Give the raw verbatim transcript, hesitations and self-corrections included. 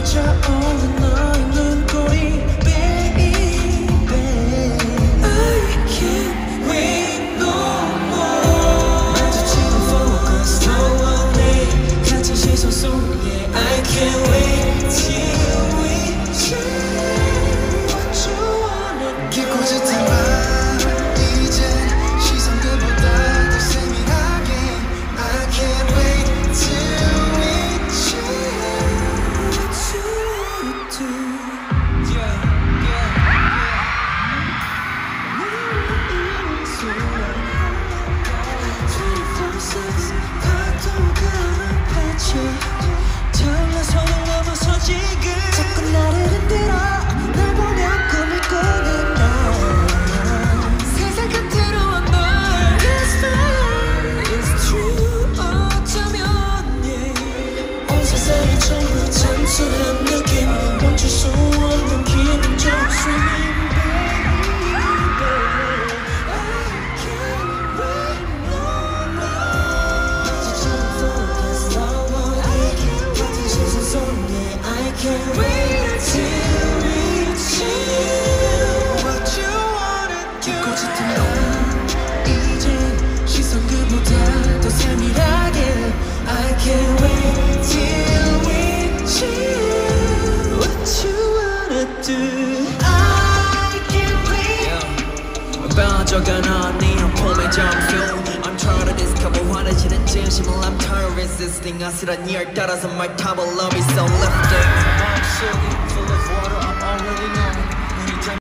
차오른 너의 눈꼬리 baby I can't wait no more 마주치는 focus 너와 내 같은 시선 속에 I can't wait till we share what you wanna do 깊고 짙은 밤 이젠 시선 그보다 더 세밀하게 I can't wait till we share what you wanna do yeah, yeah, twenty-four seven 파도가 눈빛이 타올라 손을 넘어서 지금 자꾸 나를 흔들어 날 보면 꿈을 꾸는 날 세상 곁으로 와 널 It's fine, it's true 어쩌면 yeah. 온 세상이 전부 단순한 느낌 멈출 수 없는 기분 좋은 swimming Can't wait until we chill what you wanna do 깊고 짙은 밤 이젠 시선 그보다 더 세밀하게 I can't wait till we chill what you wanna do I can't wait 빠져가는 네 폼의 점수 I'm trying to discover 환해지는 진심을 I'm tired of resisting 아슬한 열 따라서 말 타버 love is so lifting 마음속이 full of water I'm already knowing